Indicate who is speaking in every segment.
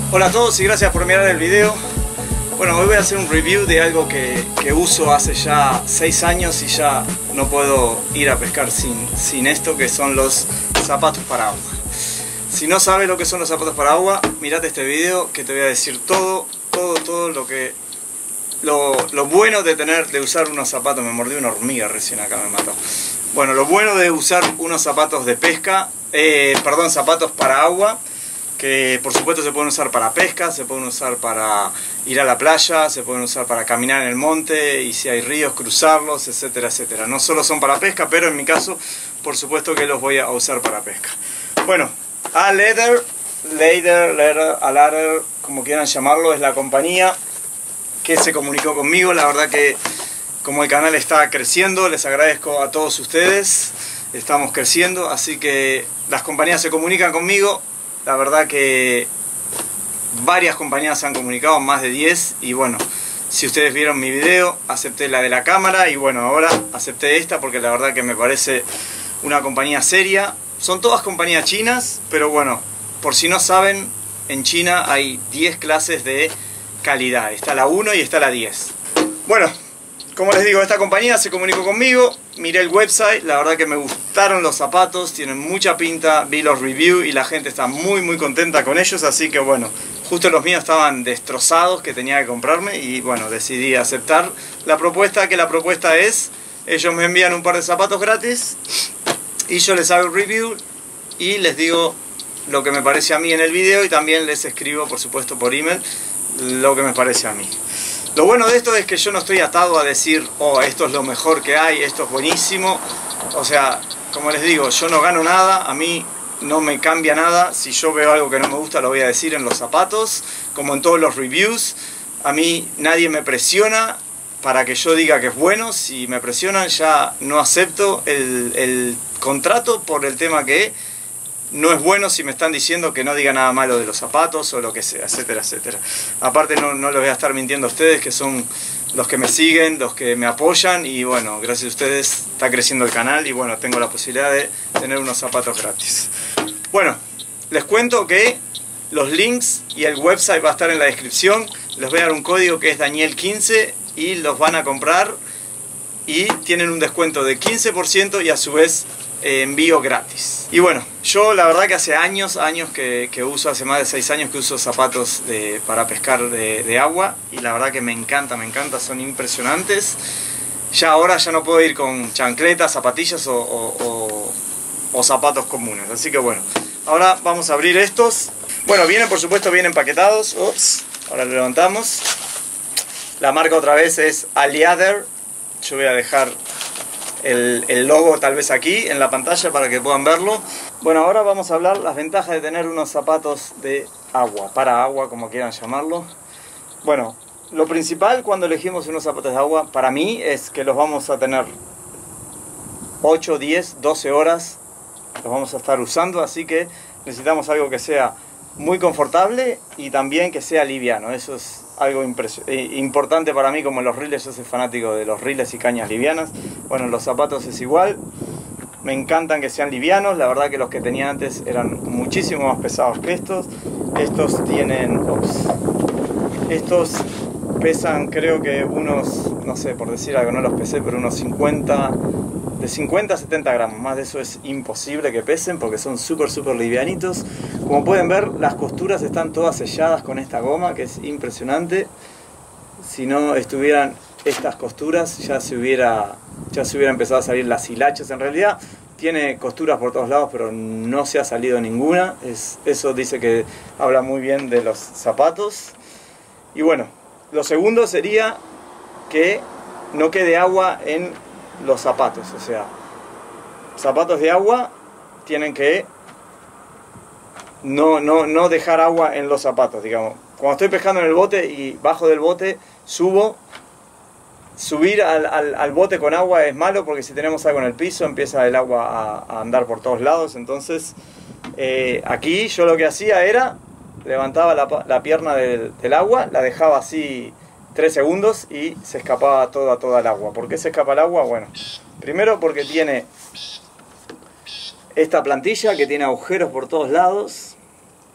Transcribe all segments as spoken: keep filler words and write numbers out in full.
Speaker 1: Hola a todos y gracias por mirar el video. Bueno, hoy voy a hacer un review de algo que, que uso hace ya seis años y ya no puedo ir a pescar sin, sin esto, que son los zapatos para agua. Si no sabes lo que son los zapatos para agua, mirate este video que te voy a decir todo, todo, todo lo que... Lo, lo bueno de tener, de usar unos zapatos. Me mordió una hormiga recién acá, me mató. Bueno, lo bueno de usar unos zapatos de pesca, eh, perdón, zapatos para agua, que por supuesto se pueden usar para pesca, se pueden usar para ir a la playa, se pueden usar para caminar en el monte y si hay ríos cruzarlos, etcétera, etcétera. No solo son para pesca, pero en mi caso, por supuesto que los voy a usar para pesca. Bueno, A-Leather, Leather, Leather, A-Leather, como quieran llamarlo, es la compañía que se comunicó conmigo. La verdad que como el canal está creciendo, les agradezco a todos ustedes, estamos creciendo, así que las compañías se comunican conmigo. La verdad que varias compañías se han comunicado, más de diez, y bueno, si ustedes vieron mi video, acepté la de la cámara y bueno, ahora acepté esta porque la verdad que me parece una compañía seria. Son todas compañías chinas, pero bueno, por si no saben, en China hay diez clases de calidad, está la uno y está la diez. Bueno, como les digo, esta compañía se comunicó conmigo, miré el website, la verdad que me gustaron los zapatos, tienen mucha pinta, vi los reviews y la gente está muy muy contenta con ellos, así que bueno, justo los míos estaban destrozados que tenía que comprarme y bueno, decidí aceptar la propuesta, que la propuesta es, ellos me envían un par de zapatos gratis y yo les hago el review y les digo lo que me parece a mí en el video y también les escribo por supuesto por email lo que me parece a mí. Lo bueno de esto es que yo no estoy atado a decir, oh, esto es lo mejor que hay, esto es buenísimo. O sea, como les digo, yo no gano nada, a mí no me cambia nada. Si yo veo algo que no me gusta, lo voy a decir en los zapatos, como en todos los reviews. A mí nadie me presiona para que yo diga que es bueno. Si me presionan, ya no acepto el, el contrato por el tema que no es bueno si me están diciendo que no diga nada malo de los zapatos o lo que sea, etcétera, etcétera. Aparte no, no les voy a estar mintiendo a ustedes, que son los que me siguen, los que me apoyan y bueno, gracias a ustedes está creciendo el canal y bueno, tengo la posibilidad de tener unos zapatos gratis. Bueno, les cuento que los links y el website va a estar en la descripción. Les voy a dar un código que es Daniel quince y los van a comprar y tienen un descuento de quince por ciento y a su vez envío gratis. Y bueno, yo la verdad que hace años, años que, que uso, hace más de seis años que uso zapatos de, para pescar de, de agua y la verdad que me encanta, me encanta, son impresionantes. Ya ahora ya no puedo ir con chancletas, zapatillas o, o, o, o zapatos comunes, así que bueno, ahora vamos a abrir estos. Bueno, vienen por supuesto bien empaquetados. Ups, ahora lo levantamos. La marca otra vez es A-Leather. Yo voy a dejar El, el logo tal vez aquí en la pantalla para que puedan verlo. Bueno, ahora vamos a hablar las ventajas de tener unos zapatos de agua, para agua, como quieran llamarlo. Bueno, lo principal cuando elegimos unos zapatos de agua, para mí, es que los vamos a tener ocho, diez, doce horas, los vamos a estar usando, así que necesitamos algo que sea muy confortable y también que sea liviano. Eso es algo importante para mí, como los reels. Yo soy fanático de los reels y cañas livianas. Bueno, los zapatos es igual, me encantan que sean livianos. La verdad que los que tenía antes eran muchísimo más pesados que estos. Estos tienen, ups, estos pesan creo que unos, no sé, por decir algo, no los pesé, pero unos cincuenta, de cincuenta a setenta gramos, más de eso es imposible que pesen porque son súper súper livianitos. Como pueden ver, las costuras están todas selladas con esta goma, que es impresionante. Si no estuvieran estas costuras, ya se hubiera, ya se hubiera empezado a salir las hilachas. En realidad tiene costuras por todos lados, pero no se ha salido ninguna. Es, eso dice que habla muy bien de los zapatos. Y bueno, lo segundo sería que no quede agua en los zapatos, o sea, zapatos de agua tienen que no, no, no dejar agua en los zapatos, digamos. Cuando estoy pescando en el bote y bajo del bote, subo, subir al, al, al bote con agua es malo porque si tenemos algo en el piso empieza el agua a, a andar por todos lados. Entonces eh, aquí yo lo que hacía era levantaba la, la pierna del, del agua, la dejaba así tres segundos y se escapaba toda, toda el agua. ¿Por qué se escapa el agua? Bueno, primero porque tiene esta plantilla que tiene agujeros por todos lados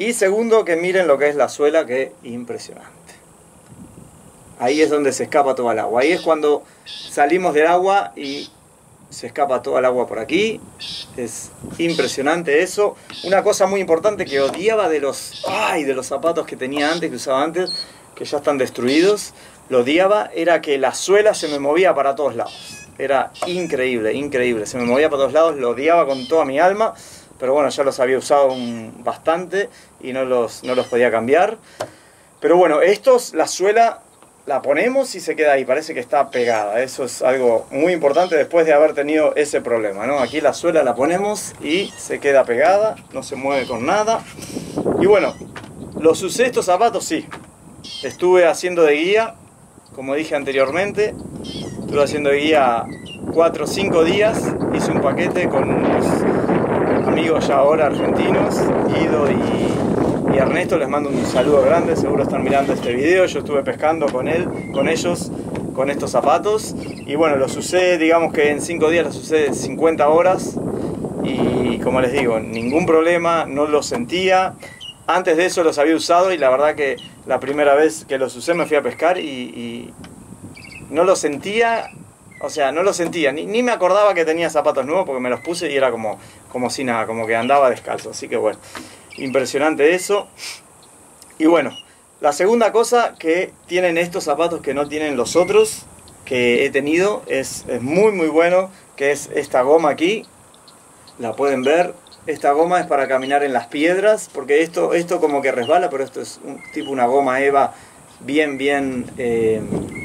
Speaker 1: Y segundo, que miren lo que es la suela, que impresionante. Ahí es donde se escapa toda el agua. Ahí es cuando salimos del agua y se escapa toda el agua por aquí. Es impresionante eso. Una cosa muy importante que odiaba de los, ay, de los zapatos que tenía antes, que usaba antes, que ya están destruidos, lo odiaba, era que la suela se me movía para todos lados. Era increíble, increíble. Se me movía para todos lados, lo odiaba con toda mi alma. Pero bueno, ya los había usado un, bastante y no los, no los podía cambiar. Pero bueno, estos, la suela la ponemos y se queda ahí, parece que está pegada. Eso es algo muy importante después de haber tenido ese problema, ¿no? Aquí la suela la ponemos y se queda pegada, no se mueve con nada. Y bueno, los usé estos zapatos, sí. Estuve haciendo de guía, como dije anteriormente. Estuve haciendo de guía cuatro o cinco días. Hice un paquete con unos amigos ya ahora argentinos, Guido y, y Ernesto. Les mando un saludo grande, seguro están mirando este video. Yo estuve pescando con él, con ellos, con estos zapatos. Y bueno, los usé, digamos que en cinco días los usé cincuenta horas. Y como les digo, ningún problema, no los sentía. Antes de eso los había usado y la verdad que la primera vez que los usé me fui a pescar y, y no los sentía. O sea, no lo sentía, ni, ni me acordaba que tenía zapatos nuevos porque me los puse y era como, como si nada, como que andaba descalzo. Así que bueno, impresionante eso. Y bueno, la segunda cosa que tienen estos zapatos que no tienen los otros que he tenido, es, es muy muy bueno, que es esta goma aquí. La pueden ver, esta goma es para caminar en las piedras, porque esto, esto como que resbala, pero esto es un, tipo una goma Eva bien bien... Eh,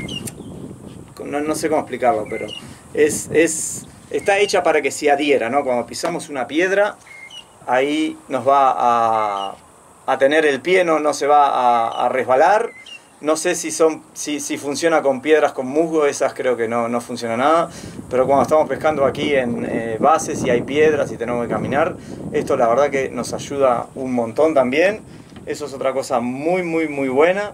Speaker 1: No, no sé cómo explicarlo, pero es, es, está hecha para que se adhiera, ¿no? Cuando pisamos una piedra, ahí nos va a, a tener el pie, no, no se va a, a resbalar. No sé si, son, si, si funciona con piedras con musgo, esas creo que no, no funciona nada. Pero cuando estamos pescando aquí en eh, bases y hay piedras y tenemos que caminar, esto la verdad que nos ayuda un montón también. Eso es otra cosa muy, muy, muy buena.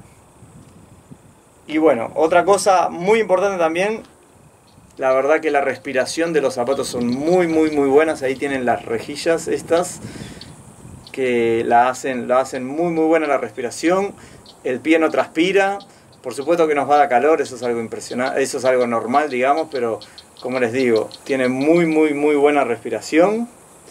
Speaker 1: Y bueno, otra cosa muy importante también, la verdad que la respiración de los zapatos son muy muy muy buenas. Ahí tienen las rejillas estas que la hacen, la hacen muy muy buena la respiración. El pie no transpira, por supuesto que nos va a dar calor, eso es algo impresionante, eso es algo normal, digamos, pero como les digo, tiene muy muy muy buena respiración.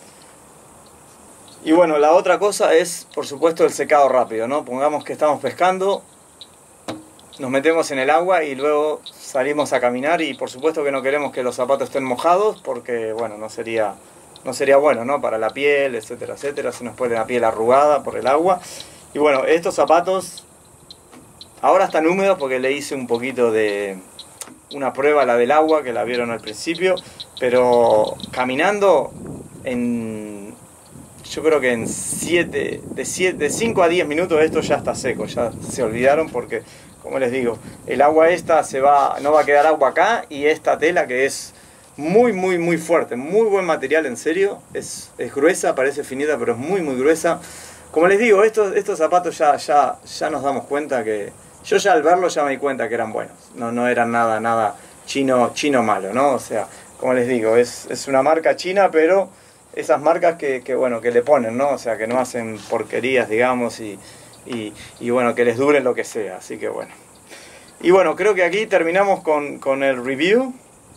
Speaker 1: Y bueno, la otra cosa es por supuesto el secado rápido, ¿no? Pongamos que estamos pescando, nos metemos en el agua y luego salimos a caminar y por supuesto que no queremos que los zapatos estén mojados porque, bueno, no sería, no sería bueno, ¿no? Para la piel, etcétera, etcétera. Se nos pone la piel arrugada por el agua. Y bueno, estos zapatos ahora están húmedos porque le hice un poquito de una prueba, la del agua, que la vieron al principio. Pero caminando, en, yo creo que en siete, de, siete, de cinco a diez minutos esto ya está seco. Ya se olvidaron porque... Como les digo, el agua esta se va, no va a quedar agua acá y esta tela que es muy muy muy fuerte, muy buen material en serio, es, es gruesa, parece finita pero es muy muy gruesa. Como les digo, estos, estos zapatos ya, ya, ya nos damos cuenta que, yo ya al verlos ya me di cuenta que eran buenos, no, no eran nada, nada chino, chino malo, ¿no? O sea, como les digo, es, es una marca china pero esas marcas que, que bueno, que le ponen, ¿no? O sea, que no hacen porquerías, digamos, y... Y, y bueno, que les dure lo que sea, así que bueno. Y bueno, creo que aquí terminamos con, con el review.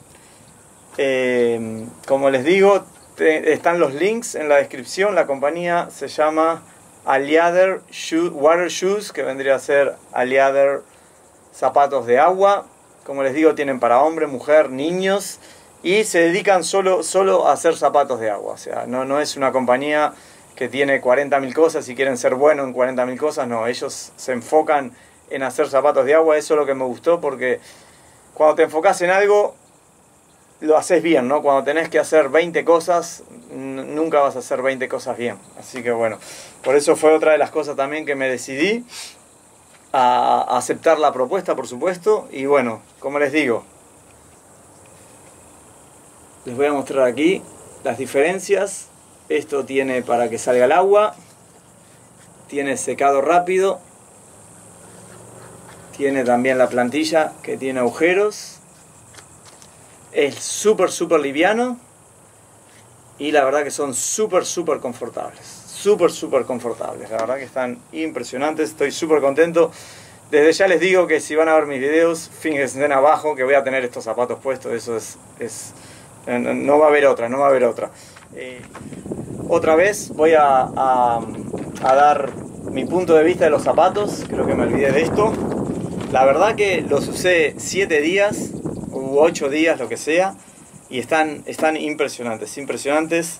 Speaker 1: Eh, como les digo, te, están los links en la descripción. La compañía se llama Aliader Shoe, Water Shoes, que vendría a ser Aliader zapatos de agua. Como les digo, tienen para hombre, mujer, niños. Y se dedican solo, solo a hacer zapatos de agua. O sea, no, no es una compañía que tiene cuarenta mil cosas y quieren ser buenos en cuarenta mil cosas, no, ellos se enfocan en hacer zapatos de agua. Eso es lo que me gustó porque cuando te enfocas en algo, lo haces bien, ¿no? Cuando tenés que hacer veinte cosas, nunca vas a hacer veinte cosas bien. Así que bueno, por eso fue otra de las cosas también que me decidí a aceptar la propuesta, por supuesto. Y bueno, como les digo, les voy a mostrar aquí las diferencias. Esto tiene para que salga el agua, tiene secado rápido, tiene también la plantilla que tiene agujeros, es súper súper liviano y la verdad que son súper súper confortables, súper, súper confortables. La verdad que están impresionantes, estoy súper contento. Desde ya les digo que si van a ver mis videos, fíjense en abajo que voy a tener estos zapatos puestos. Eso es... es no va a haber otra, no va a haber otra. Eh, otra vez voy a, a, a dar mi punto de vista de los zapatos. Creo que me olvidé de esto. La verdad que los usé siete días u ocho días, lo que sea, y están, están impresionantes, impresionantes.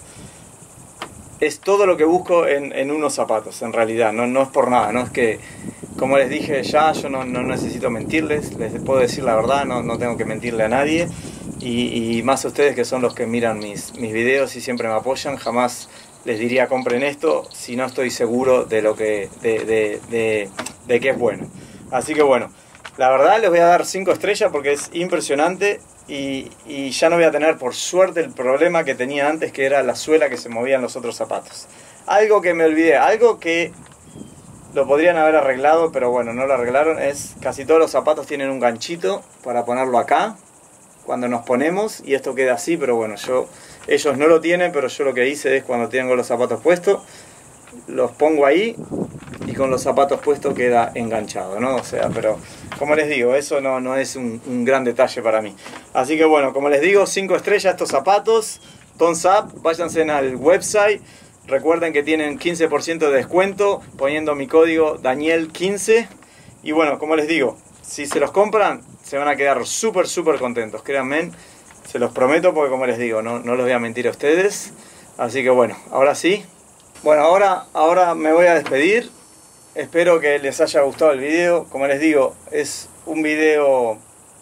Speaker 1: Es todo lo que busco en, en unos zapatos, en realidad, no, no es por nada, no es que, como les dije ya, yo no, no necesito mentirles, les puedo decir la verdad, no, no tengo que mentirle a nadie, y, y más a ustedes que son los que miran mis, mis videos y siempre me apoyan, jamás les diría compren esto si no estoy seguro de, lo que, de, de, de, de que es bueno. Así que bueno, la verdad les voy a dar cinco estrellas porque es impresionante. Y, y ya no voy a tener, por suerte, el problema que tenía antes, que era la suela que se movía en los otros zapatos. Algo que me olvidé, algo que lo podrían haber arreglado, pero bueno, no lo arreglaron, es casi todos los zapatos tienen un ganchito para ponerlo acá, cuando nos ponemos, y esto queda así, pero bueno, yo ellos no lo tienen, pero yo lo que hice es cuando tengo los zapatos puestos, los pongo ahí, y con los zapatos puestos queda enganchado, ¿no? O sea, pero como les digo, eso no, no es un, un gran detalle para mí. Así que bueno, como les digo, cinco estrellas estos zapatos, thumbs up, váyanse al website, recuerden que tienen quince por ciento de descuento poniendo mi código Daniel quince. Y bueno, como les digo, si se los compran, se van a quedar súper, súper contentos, créanme, se los prometo porque como les digo, no, no les voy a mentir a ustedes. Así que bueno, ahora sí. Bueno, ahora, ahora me voy a despedir. Espero que les haya gustado el video. Como les digo, es un video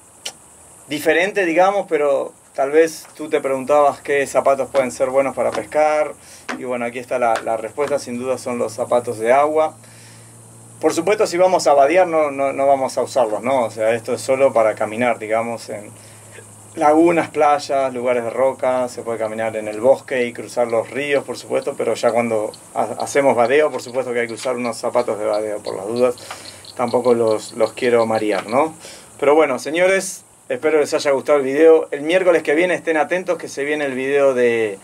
Speaker 1: diferente, digamos, pero tal vez tú te preguntabas qué zapatos pueden ser buenos para pescar. Y bueno, aquí está la, la respuesta, sin duda son los zapatos de agua. Por supuesto, si vamos a vadear no, no, no vamos a usarlos, ¿no? O sea, esto es solo para caminar, digamos, en lagunas, playas, lugares de roca, se puede caminar en el bosque y cruzar los ríos, por supuesto, pero ya cuando ha hacemos vadeo, por supuesto que hay que usar unos zapatos de vadeo, por las dudas, tampoco los, los quiero marear, ¿no? Pero bueno, señores, espero les haya gustado el video. El miércoles que viene estén atentos que se viene el video de,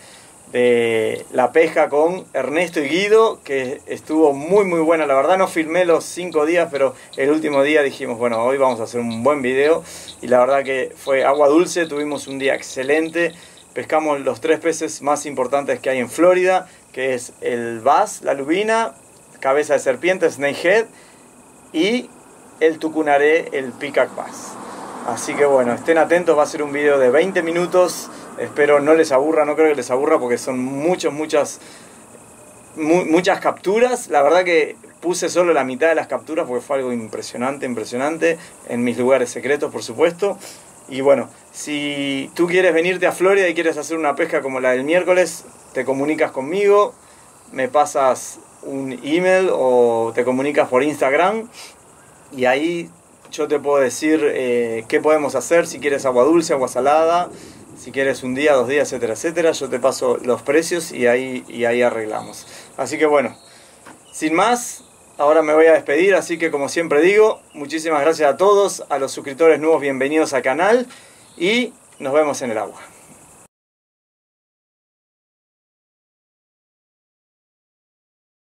Speaker 1: de la pesca con Ernesto y Guido, que estuvo muy muy buena, la verdad no filmé los cinco días, pero el último día dijimos, bueno, hoy vamos a hacer un buen video, y la verdad que fue agua dulce, tuvimos un día excelente, pescamos los tres peces más importantes que hay en Florida, que es el bass, la lubina, cabeza de serpiente, snakehead, y el tucunaré, el peacock bass. Así que bueno, estén atentos, va a ser un video de veinte minutos, espero no les aburra, no creo que les aburra porque son muchas, muchas, mu muchas capturas. La verdad que puse solo la mitad de las capturas porque fue algo impresionante, impresionante, en mis lugares secretos, por supuesto. Y bueno, si tú quieres venirte a Florida y quieres hacer una pesca como la del miércoles, te comunicas conmigo, me pasas un email o te comunicas por Instagram y ahí yo te puedo decir eh, qué podemos hacer, si quieres agua dulce, agua salada, si quieres un día, dos días, etcétera, etcétera. Yo te paso los precios y ahí, y ahí arreglamos. Así que bueno, sin más, ahora me voy a despedir, así que como siempre digo, muchísimas gracias a todos, a los suscriptores nuevos, bienvenidos al canal y nos vemos en el agua.